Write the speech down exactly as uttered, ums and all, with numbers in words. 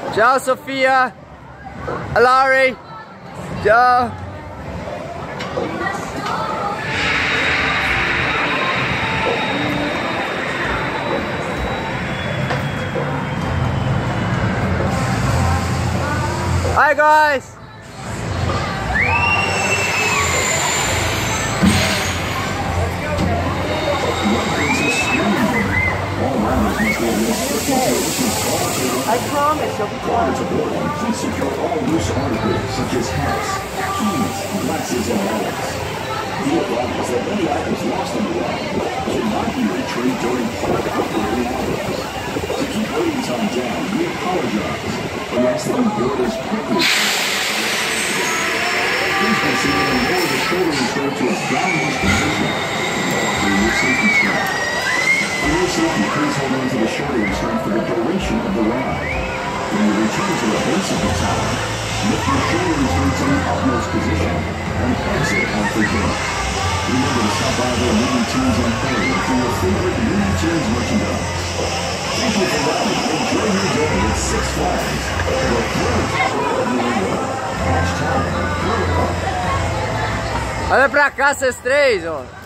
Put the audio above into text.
Ciao Sofia. Larry. Ciao. Hi guys. I promise you'll be fine. Please secure all loose articles such as hats, keys, glasses, and wallets. Be advised that any items lost on the ride cannot be retrieved during park operating hours. To keep waiting time down, we apologize and ask that you board as quickly. Please consider and lower the shoulder restraint to a downward position for your safety strap. For your safety, please hold on to the shoulder restraint for the duration of the ride. When you return to the base of the tower, lift your shoulder restraint to the utmost position and exit off the gate. Remember to stop by their Looney Tunes on Ferry for your favorite Looney Tunes merchandise. Thank you for riding. Enjoy your day at Six Flags. The thrill capital of New England. Hashtag thrill. Olha pra cá, vocês três, ó.